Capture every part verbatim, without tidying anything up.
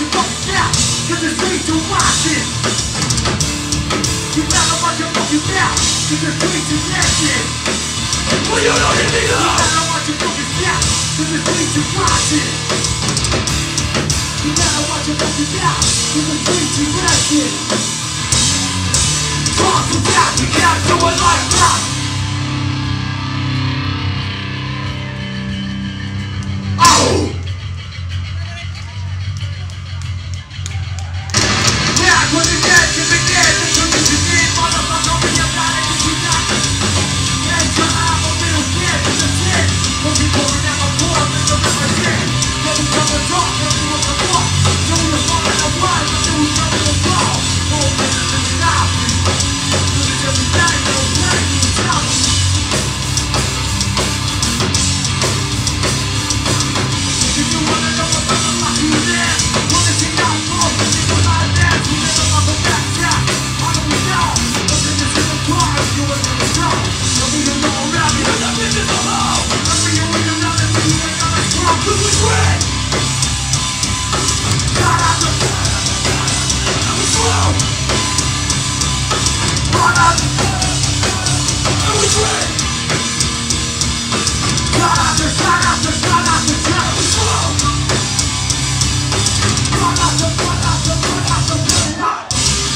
your fucking mouth, cause the streets are watching. You better watch your fucking mouth, cause the streets are watching. Well, you don't hear me though. You better watch your fucking mouth, cause the streets are watching. You better watch your fucking mouth, cause the streets are watching. Talk to that, you can't do it like that. Oh! Yeah, when the dead can be dead, the truth is you need, motherfucker, when you're not able to die. Yeah, you're not a little kid, it's a kid. When people are never poor, they don't ever sin. Then we come to talk, then we want to walk. Then we fall in the blood, but then we come to the fall. Oh, man, this is not me. This is every day, no way, you tell me. If you wanna know what the fuck you live, wanna see how I'm born, think about that, you never fuck with that shot. I don't know, but then it's in the car, you ain't gonna go. Don't be alone around me, cause I'm in this alone. I'll be you when you're not, and you ain't gonna strong, cause we win. Shout out to I'm slow. Run out and we win. Shout out to, shout out to, shout out to, shout out to slow. Run out to, run out to, run out to, run out.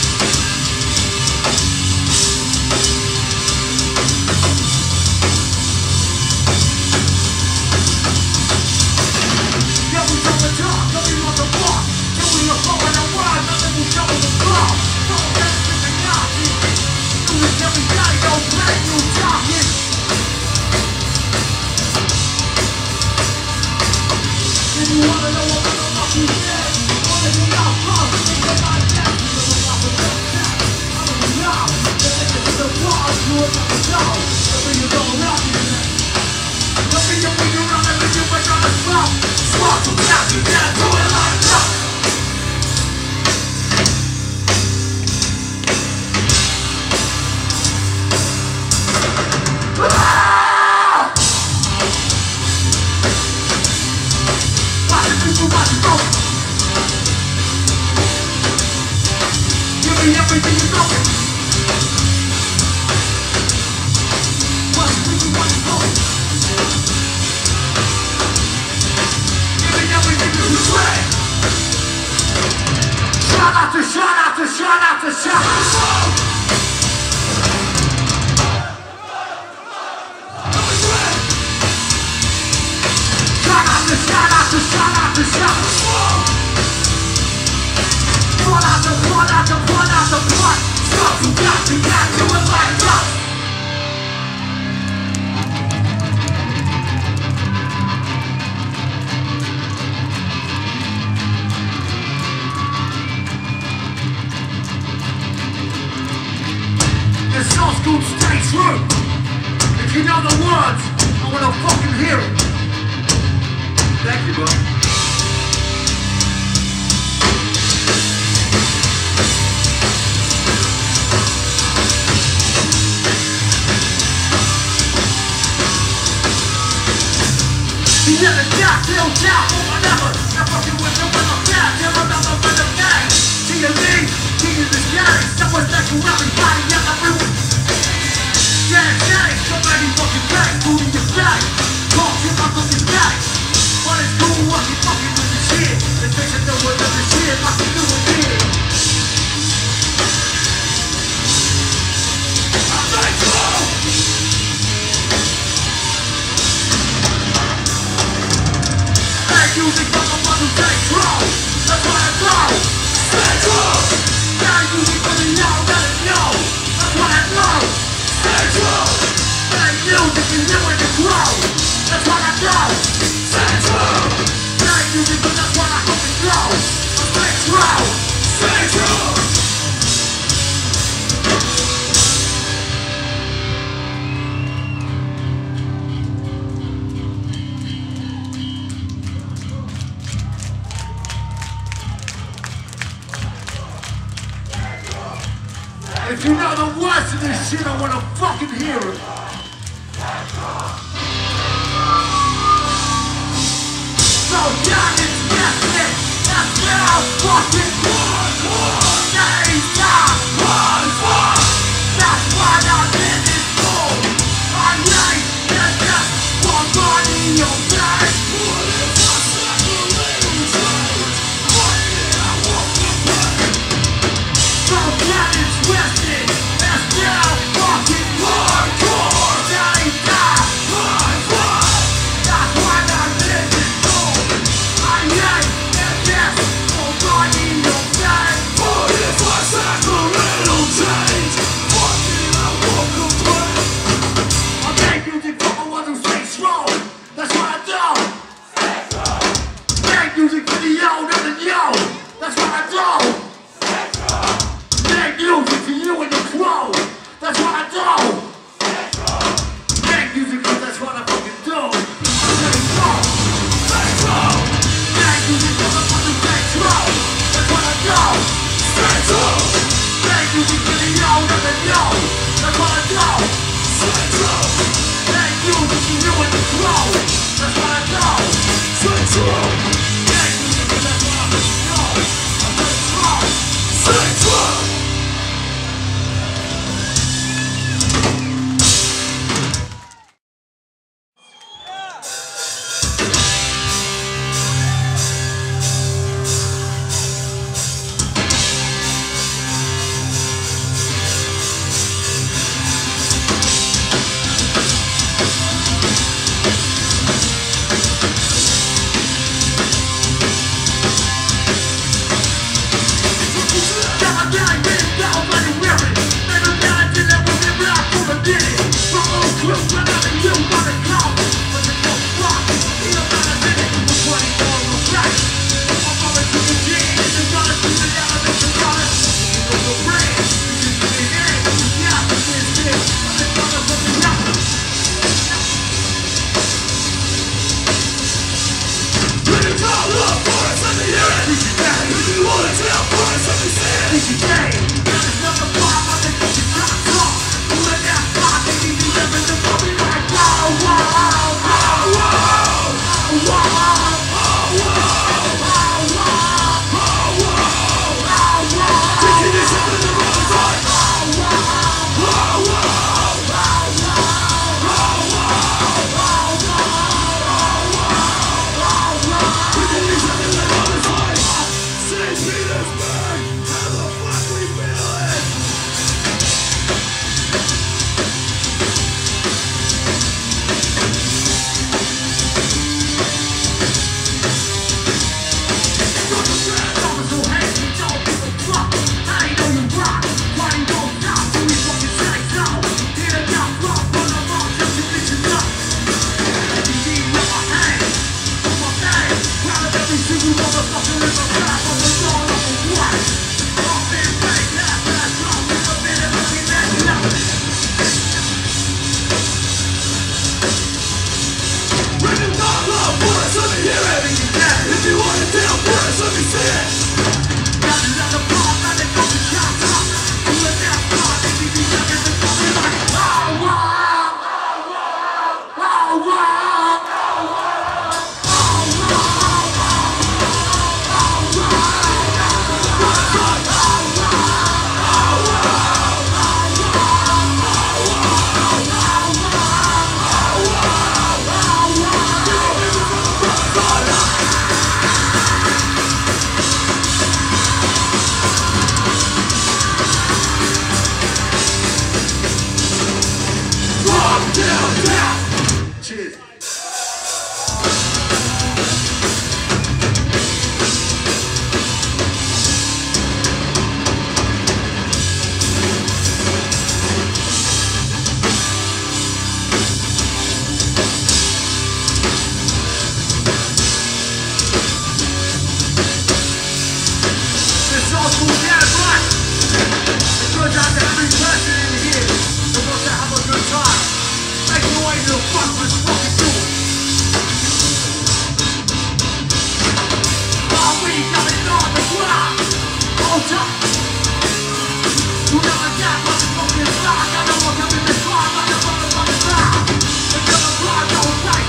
Yeah, we come to talk, then we want to walk. Then we are flowing the word, then we show the clock. Don't get it in the knocking. Do this every day, don't play, you talking. If you wanna know what the fuck you did, wanna be out front, think about that, you know what I'm about that. I don't know, then they get to the bars, you will never know. They'll bring you all around you. They'll bring you when you're around, they'll bring you back on the spot. Swap from that, you can't do it like that. Everything you know. What's the you want to know? Give me everything you say. Shout out to, shout out to, shout out to, shout out to. Shout out to, shout out to, shout out to, shout out to. Run out the, run out the, run out the blood. Stop, you got to, got to it like that. This old school stay true. If you know the words, I wanna fucking hear it. Thank you, bro. You never got no doubt or whatever. Now fucking with them when I'm back. Tell them I'm a rhythm gang. See you leave, king of this gang. That was that to everybody, yeah, everyone. Yeah, gang, so many fucking gangs. Food in your bag. Talk to my fucking bag. But it's cool, what you fucking with this shit. Let's face it, no one does this shit like we do it here. I'm like, slow. Music from the one who takes control. That's what I know. Stay true. Now music from the know, let it know. That's what I know. Stay true. Now music is never to grow. That's what I know. Stay true. Now music, but that's what I hope it grows. Stay true. Stay true. If you know the words of this shit, I wanna fucking hear it. So young, it's nothing, that's now. fucking days time. That's why I did this for. I ain't just one body in your face. What if I said a little change? What did I walk away? From planets resting, that's now fucking hardcore. Days time. That's why I did this for. I ain't just one body in your face. What if I said a little change? What did I walk away? I make music for the ones who stay strong. That's what I do. Make music for the old and the young. That's what I do. Make music for you and your crew. That's what I do. Make music 'cause that's what I fucking do. I stay strong. Stay strong. Make music for the ones who stay strong. That's what I do. Stay strong. Make music for the old and the young. That's what I do. Stay strong. Make music for you and your crew. That's what I do. Stay strong. Make music 'cause that's what I fucking do. I stay strong. Stay strong.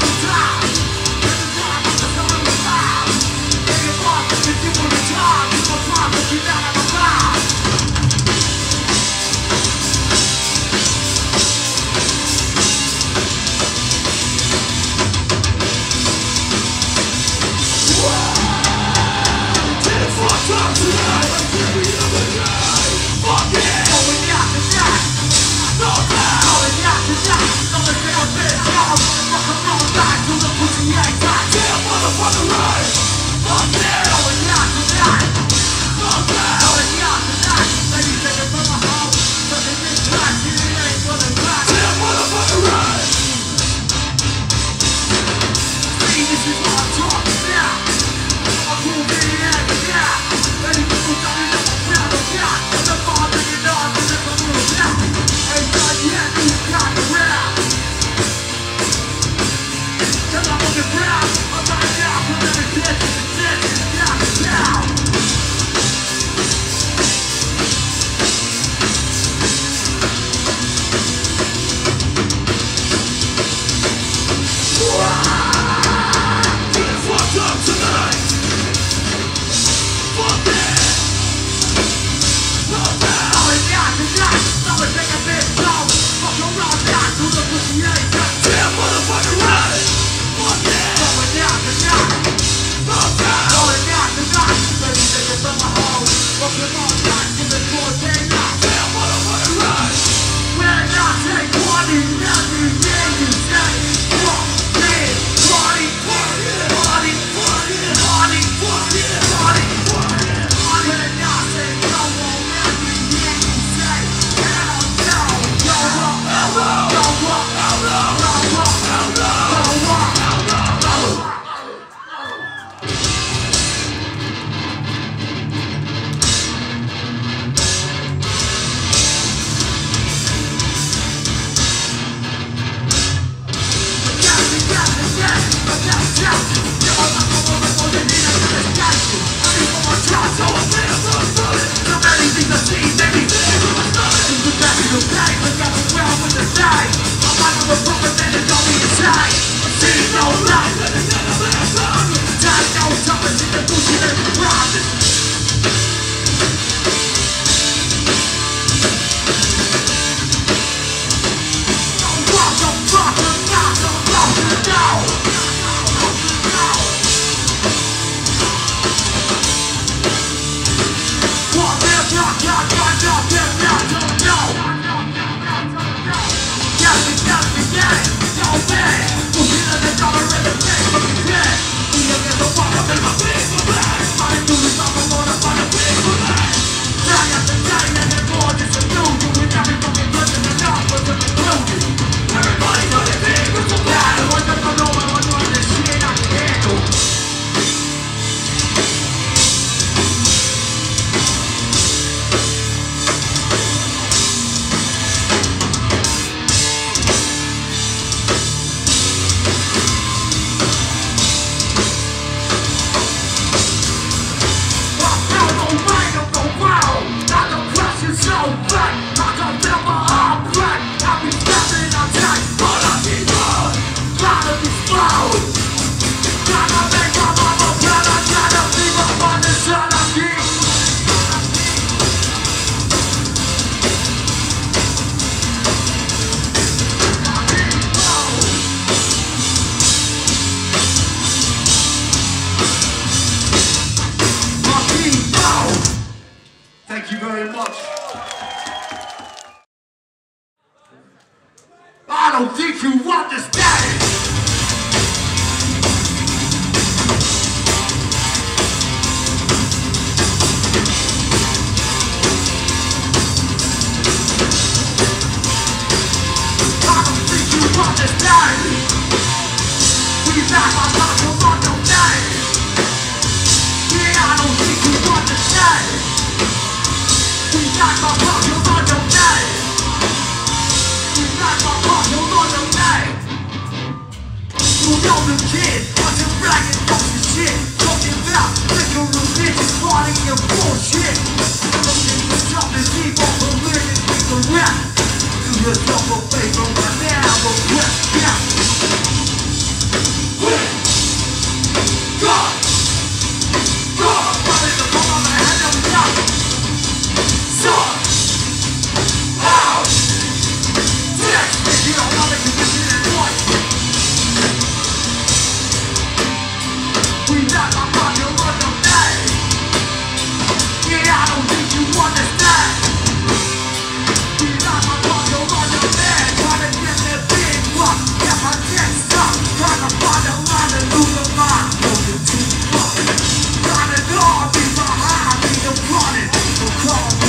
Time time, see no life. Time no time, it's in the bullshit and the promise. Don't walk, don't walk, don't walk, don't walk, don't walk. Walk there, walk, walk, walk, walk there, walk, don't know. Got me, got me, got it, no way. We'll get on the dollar and the thing, but we can't. We don't get the walk up in my face for that. I do this off, I'm gonna find a way for that. Die after dying and then more just a new. Doing every fucking person and not what's included. Everybody know their fingers are bad. I want them to know I want to run this shit I can handle. Thank you very much. I don't think you understand. I don't think you understand. We back on top of one no day. Yeah, I don't think you understand. We got my fuck, you're on your day. We got my fuck, you're on your day. You know the kid, bunch of ragged fucking shit. Talking about liquor, religion, party and bullshit. Looking for something deep on the living with the rap. Do yourself a favor right now, but rap, yeah. Quit. God. God. What is the phone on the head of the top? Suck! Out! Dick! If you don't know the condition and what? We got my fucking run no day. Yeah, I don't think you understand. We got my fucking run no day. Trying to get that big rock. Get my neck stuck. Trying to find a line and lose a mind. Looking too far. Trying to know I'll be behind me. I'm running. Don't call me.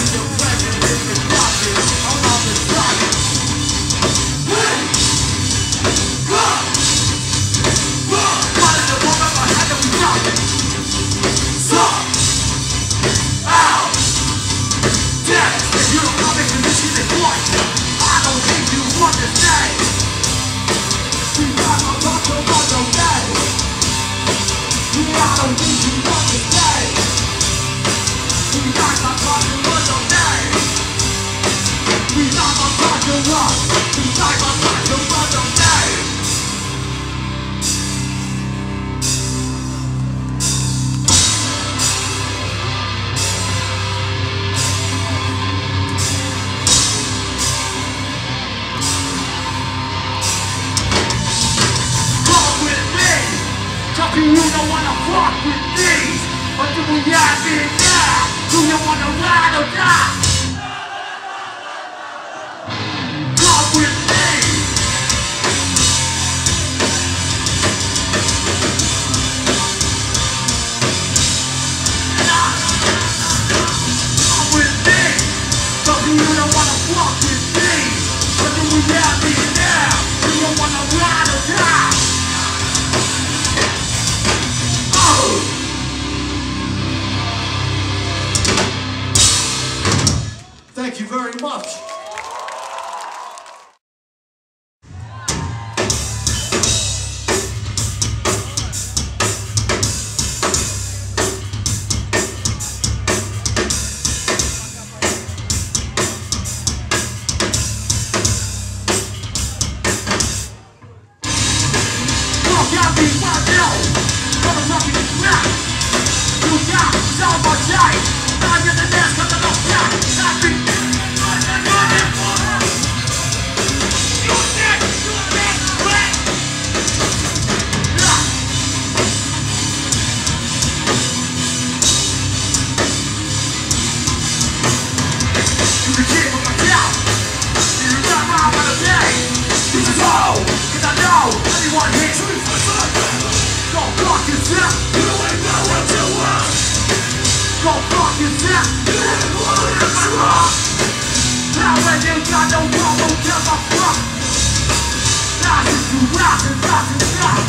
Do you don't wanna fuck with these? Or do we have it now? Do you wanna ride or die? Come with me. Come with me. So do you don't wanna fuck with these? Or do we have it now? Do you wanna ride or die? Thank you very much. yourself. You ain't know what you want. Go fuck yourself. You ain't know what you want. Now when you got no one, don't give a fuck. Now you do rock and rock and rock.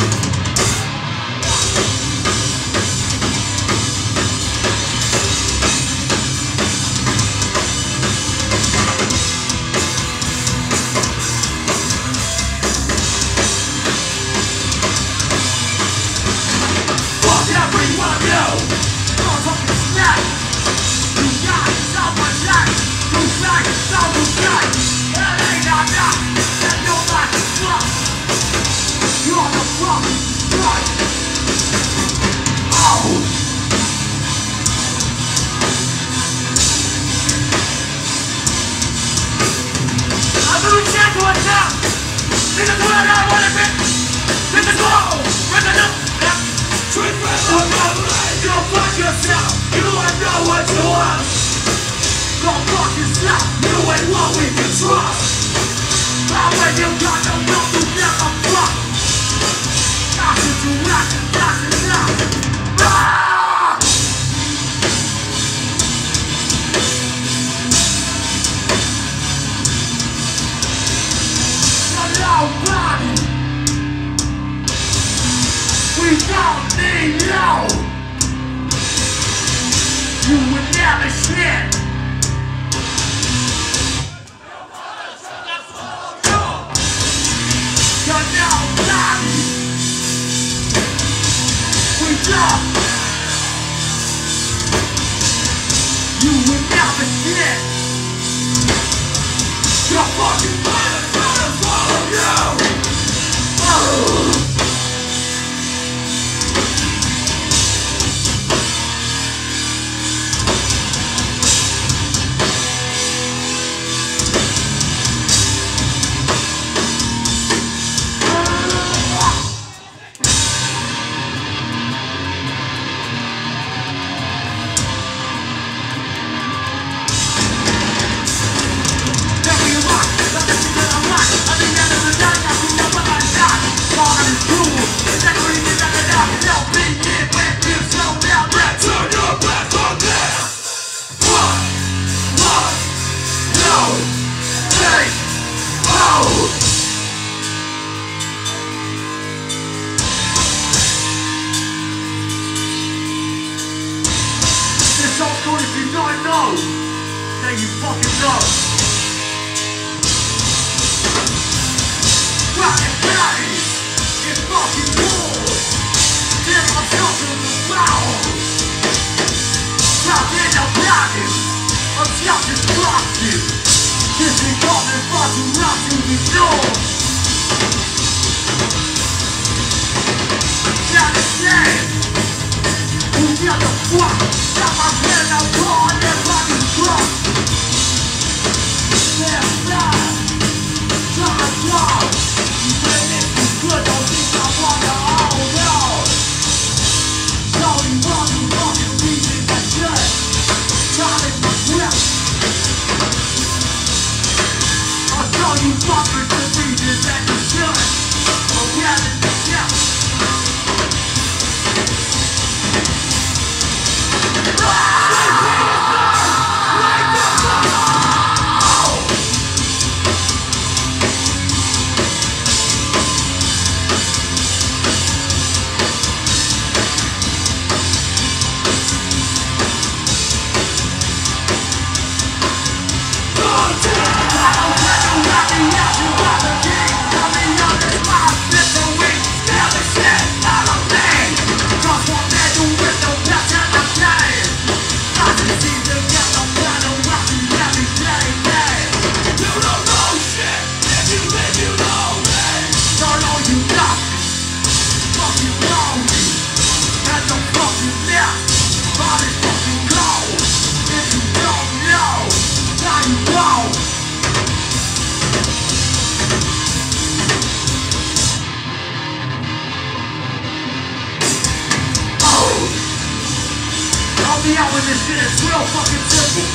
me out with this shit, it's real fucking simple.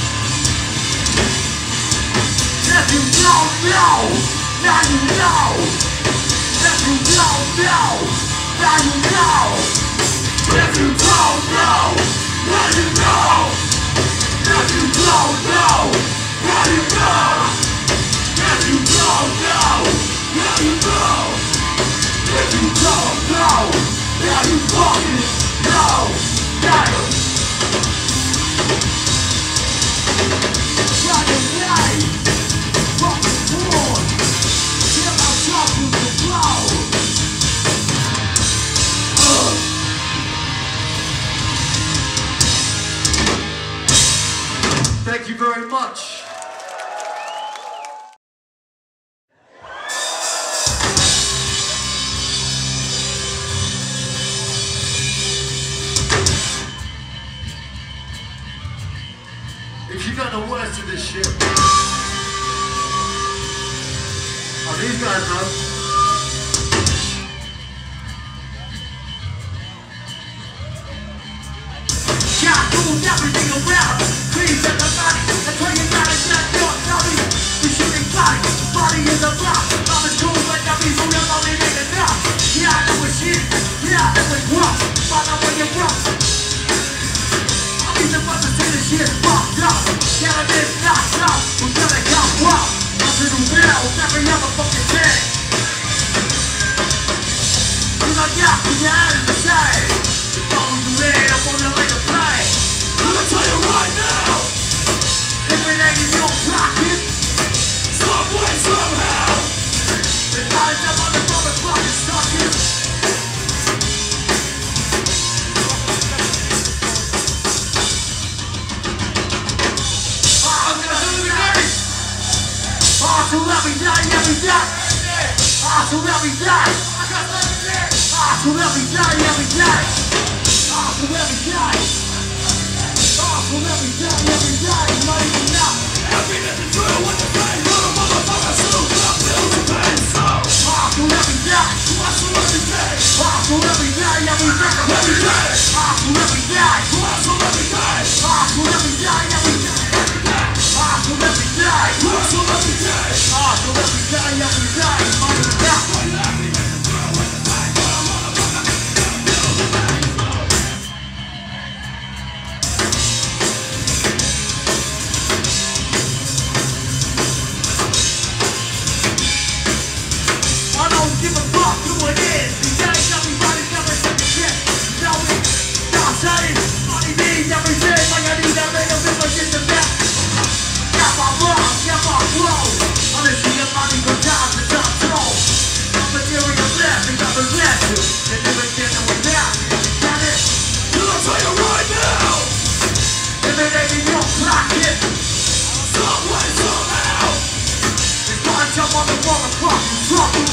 If you don't know, now you know. If you don't know, now you know. If you don't know, then you know. If you don't know, then you know. If you don't know, then you know. If you don't know, then you fucking know. Yeah. Running light from the floor till I'm talking to blow. Uh. Thank you very much. If you got the words to this shit, oh, these guys know. Yeah, move everything around. Please let the body. That's why you gotta set your body. We shooting body. Body is a block. I'm as cool like that be who you're only ain't enough. Yeah, I know it's shit. Yeah, I know it's rough. Find out where you're from. These about to say this shit fucked up. Gotta get knocked up. We're gonna come up. Up to the bell, every other fucking day. You got got to the end of the day. You follow the lead, I'm on the way to play. I'm gonna tell you right now. If it ain't in your pocket, some way, somehow. It's not enough on the motherfucking suckers. So let me die, let me die. Ah, so let me die. Ah, so let me die, let me die. Ah, so let me die. Ah, so let me die, let me die. Not even now. Happiness is true when the pain. Little motherfucker still got bills to pay. So ah, so let me die. Ah, so let me die. Ah, so let me die, let me die. Let me die. Ah, so let me die. Ah, so let me die. Ah, so let me die, let me die. Ah, so let me die. Ah, so let me die. Ah, so let me die, let me die. Mother of God. I don't give a fuck who it is. These days everybody's never said the shit. You know it. Stop saying. Money means everything. Like I need that man of it, but it's the best. Yeah, my love, yeah, my flow. Honestly, your money goes down to top flow. I'm material blessing, I'm a blessing. They never get no way back. Get it? I'll tell you right now. If it ain't in your pocket, some way, somehow. It's gonna jump on the motherfucking trouble.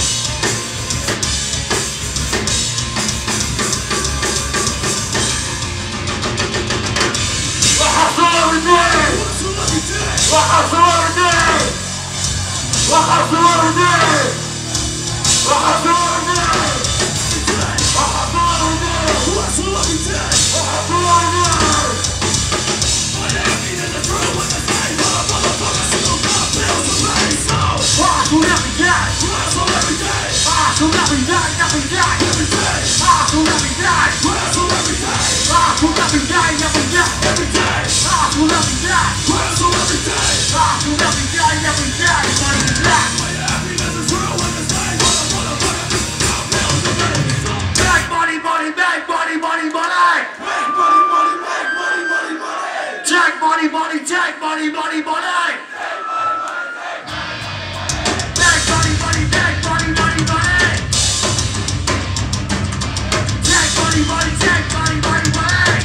I hustle every day. I hustle every day. I hustle every day. I hustle every day. I hustle every day. I hustle every day. I hustle every day. My happiness is true when the same motherfucker still got bills to pay. So I hustle every day. I hustle every day. I hustle every day. Every day. Every day. I hustle every day. I hustle every day. I hustle every day. Every day. Every day. I hustle every day. I hustle every day. I hustle every day. Every day. Money is black. My happiness is true when the same motherfucker got bills to pay. Make money, money, make money, money, money. Make money, money, make money, money, money. Take money, money, take money, money, money. Make money, money, make money, money, money. Take money, money, take money, money, money.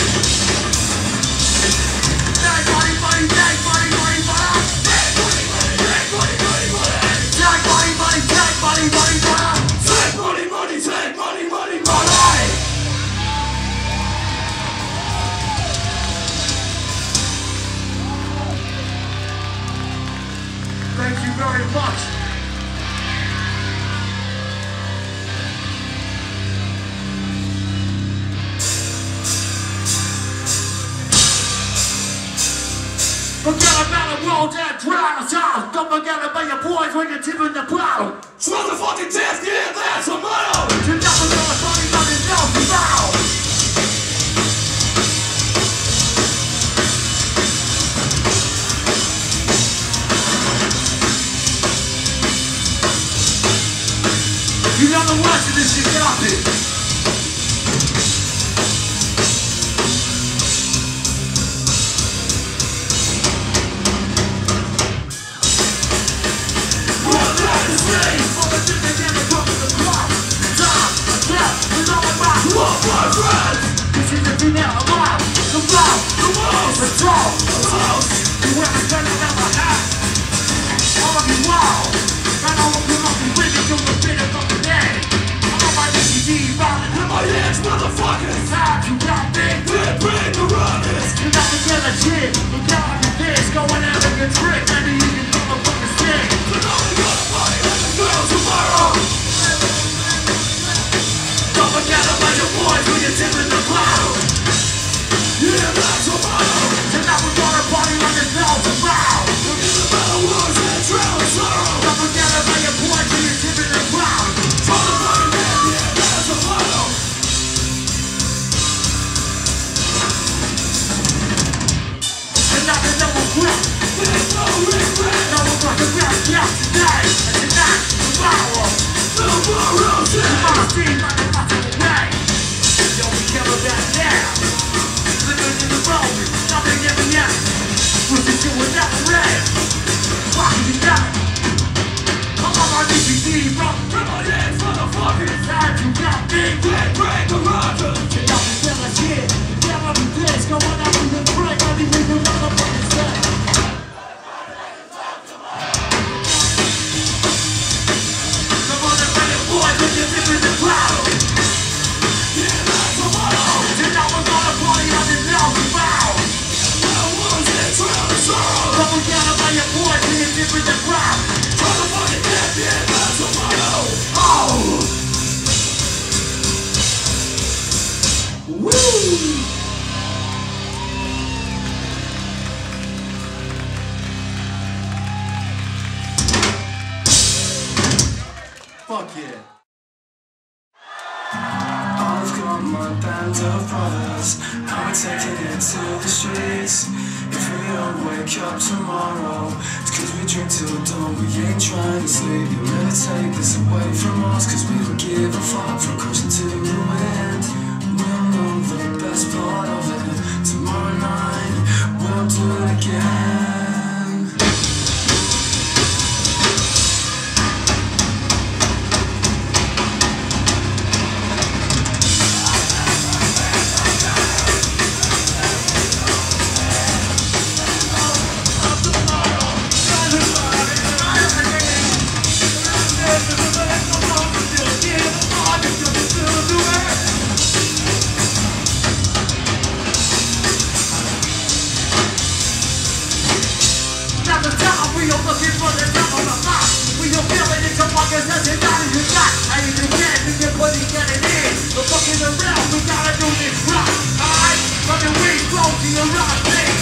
Take money, money, take money, money, money. Take money, money, take money, money, money. Take money, money, take money, money, money. Take money, money, take money, money, money. Thank you very much. Forget about the world and drown us out. Don't forget about your boys when you're tipping the bottle. Smell the fucking death, yeah, that's a motto. You're never gonna find nothing else to battle. watching this shit garbage. Well, that is me. For the thing that never comes to the clock. Time, death, is all about love, my friends. This is the thing that I'm on. The flow, the walls, the door, the house. You wear me turning around my hat. All of you wow. I know I'm gonna be winning from the bit of the day. I'm on my D V D, rolling in my hands, motherfuckers. Time to got big, big, big, the runners. You got to get a shit, you got to this, going out of your trick, maybe you can motherfucking stick. But now we got a party like a girl tomorrow. Don't forget about your boys when you're tipping the cloud. Yeah, that's tomorrow. Tonight we're gonna party like a girl tomorrow. Forget about the wars and trail and sorrow. Don't forget about your boys when you're tipping the cloud. Try to find a man, yeah, that's tomorrow. Tonight there's no regret. There's no regret. No we're gonna rest, yeah, today. And tonight, tomorrow. Tomorrow's day. Tomorrow's day, like a lot of the way. Yo, we care about now. Living in the moment, nothing ever yet. We're just doing nothing red. Fucking you got it. I'm on my D V D, bro. From my hands, motherfuckers. Time you got big, big, break the rocker. You got me feeling shit. Yeah, I'm with this. Go on out with the break. Let me leave the motherfuckers say. Come on and bring it, boys, when you're dipping the cloud. Yeah, that's tomorrow. Tonight we're gonna party on the now tomorrow. No one's in trail and sorrow. Don't forget about your boys when you're dipping the crowd. Try to fucking get me in that's tomorrow. Oh! Woo! Fuck yeah. I've got my band of brothers, and we're taking it to the streets. If we don't wake up tomorrow, it's cause we drink till dawn, we ain't trying to sleep. You'll never take this away from us, cause we don't give a fuck from crushing to the wind. We'll know the best part of it. Tomorrow night, we'll do it again. Looking for the top of the map. We don't feel it, it's a fucking nothing, not even that. I even get it, you put it, get it in. We're fucking around, we gotta do this rock. Alright, fucking we flow to your rock thing.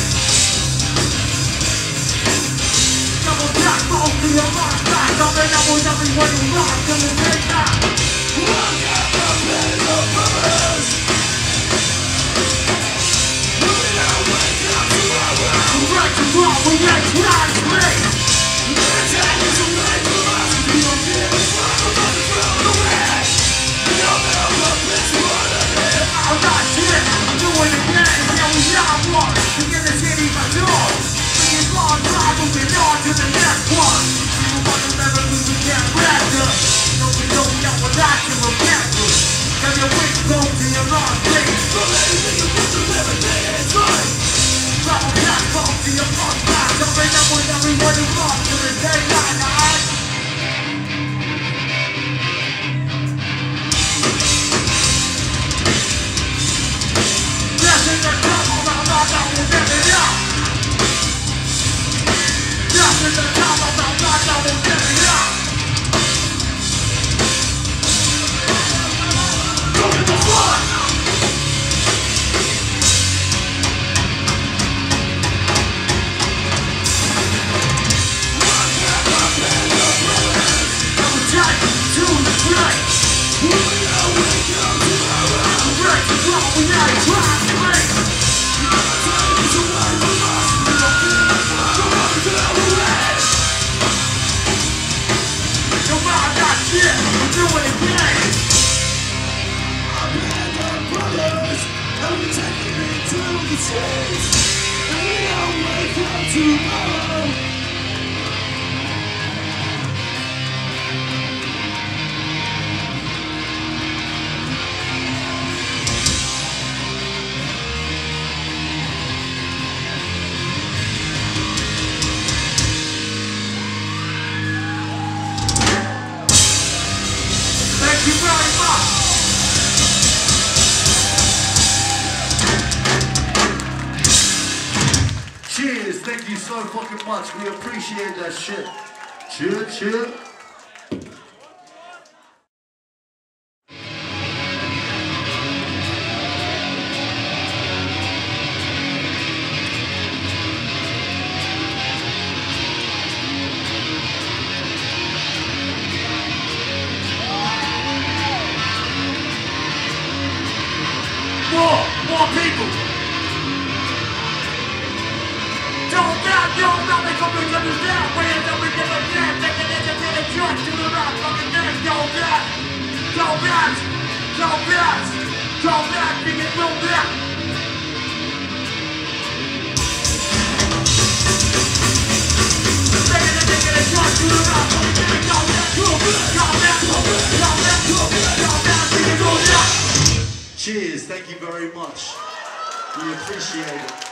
Double jack, flow to your rock back. Double double double when you rock, gonna take that. Look at the middle brothers. Moving out, wake up to our world. We like to rock, we like to rock, play. Cheers, thank you so fucking much. We appreciate that shit. Cheer, cheer. More, more people. Don't doubt, don't doubt, they come and understand. We end up with different things. They can entertain a joint to the right fucking thing. Don't doubt, don't doubt, don't doubt, don't doubt, we get no doubt. They can entertain a joint to the right fucking thing. Don't doubt, don't doubt, don't doubt, don't doubt, don't doubt, we get no doubt. Cheers, thank you very much. We appreciate it.